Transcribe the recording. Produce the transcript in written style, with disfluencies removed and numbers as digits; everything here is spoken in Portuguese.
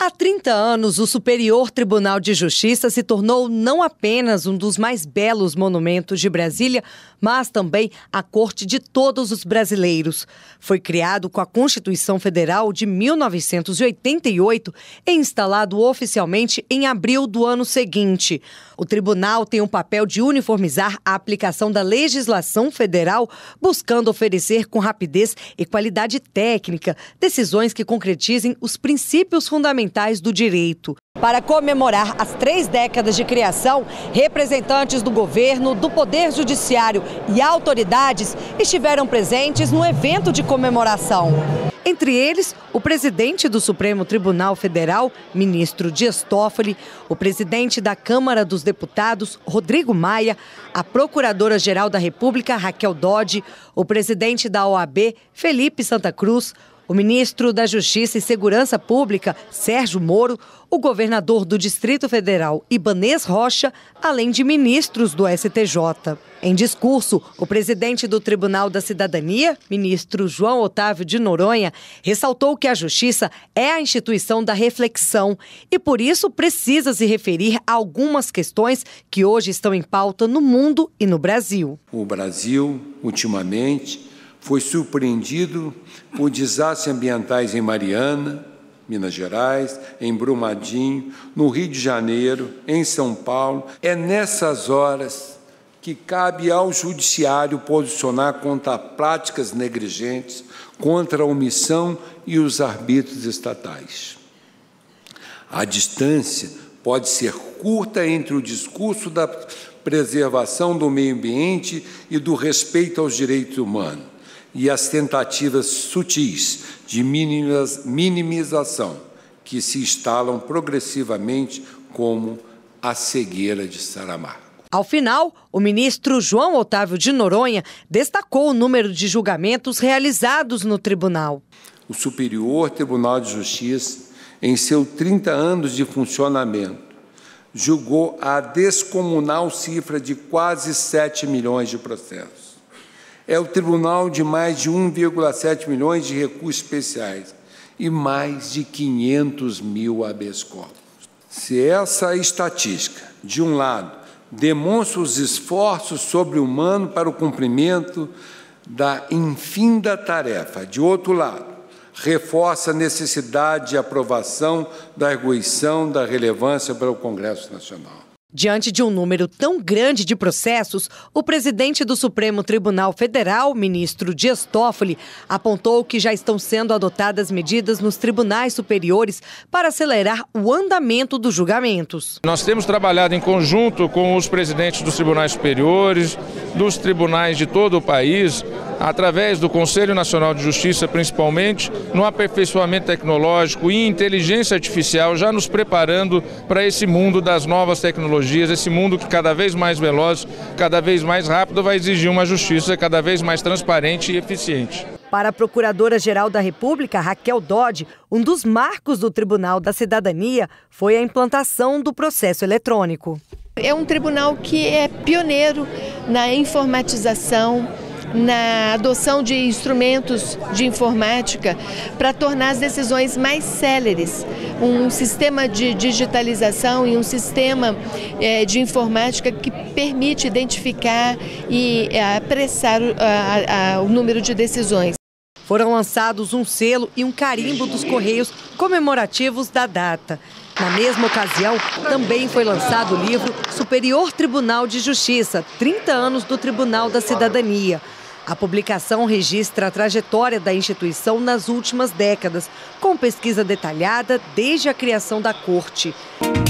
Há 30 anos, o Superior Tribunal de Justiça se tornou não apenas um dos mais belos monumentos de Brasília, mas também a corte de todos os brasileiros. Foi criado com a Constituição Federal de 1988 e instalado oficialmente em abril do ano seguinte. O tribunal tem o papel de uniformizar a aplicação da legislação federal, buscando oferecer com rapidez e qualidade técnica decisões que concretizem os princípios fundamentais do direito. Para comemorar as 3 décadas de criação, representantes do governo, do Poder Judiciário e autoridades estiveram presentes no evento de comemoração. Entre eles, o presidente do Supremo Tribunal Federal, ministro Dias Toffoli, o presidente da Câmara dos Deputados, Rodrigo Maia, a procuradora-geral da República, Raquel Dodge, o presidente da OAB, Felipe Santa Cruz, o ministro da Justiça e Segurança Pública, Sérgio Moro, o governador do Distrito Federal, Ibanez Rocha, além de ministros do STJ. Em discurso, o presidente do Tribunal da Cidadania, ministro João Otávio de Noronha, ressaltou que a Justiça é a instituição da reflexão e, por isso, precisa se referir a algumas questões que hoje estão em pauta no mundo e no Brasil. O Brasil, ultimamente, foi surpreendido por desastres ambientais em Mariana, Minas Gerais, em Brumadinho, no Rio de Janeiro, em São Paulo. É nessas horas que cabe ao Judiciário posicionar contra práticas negligentes, contra a omissão e os arbítrios estatais. A distância pode ser curta entre o discurso da preservação do meio ambiente e do respeito aos direitos humanos e as tentativas sutis de minimização que se instalam progressivamente como a cegueira de Saramago. Ao final, o ministro João Otávio de Noronha destacou o número de julgamentos realizados no tribunal. O Superior Tribunal de Justiça, em seus 30 anos de funcionamento, julgou a descomunal cifra de quase 7 milhões de processos. É o tribunal de mais de 1,7 milhões de recursos especiais e mais de 500 mil habeas corpus. Se essa estatística, de um lado, demonstra os esforços sobre-humanos para o cumprimento da infinda tarefa, de outro lado, reforça a necessidade de aprovação da arguição da relevância para o Congresso Nacional. Diante de um número tão grande de processos, o presidente do Supremo Tribunal Federal, ministro Dias Toffoli, apontou que já estão sendo adotadas medidas nos tribunais superiores para acelerar o andamento dos julgamentos. Nós temos trabalhado em conjunto com os presidentes dos tribunais superiores, dos tribunais de todo o país, através do Conselho Nacional de Justiça, principalmente, no aperfeiçoamento tecnológico e inteligência artificial, já nos preparando para esse mundo das novas tecnologias, esse mundo que cada vez mais veloz, cada vez mais rápido, vai exigir uma justiça cada vez mais transparente e eficiente. Para a Procuradora-Geral da República, Raquel Dodge, um dos marcos do Tribunal da Cidadania foi a implantação do processo eletrônico. É um tribunal que é pioneiro na informatização, na adoção de instrumentos de informática para tornar as decisões mais céleres. Um sistema de digitalização e um sistema de informática que permite identificar e apressar o número de decisões. Foram lançados um selo e um carimbo dos Correios comemorativos da data. Na mesma ocasião, também foi lançado o livro Superior Tribunal de Justiça, 30 anos do Tribunal da Cidadania. A publicação registra a trajetória da instituição nas últimas décadas, com pesquisa detalhada desde a criação da Corte.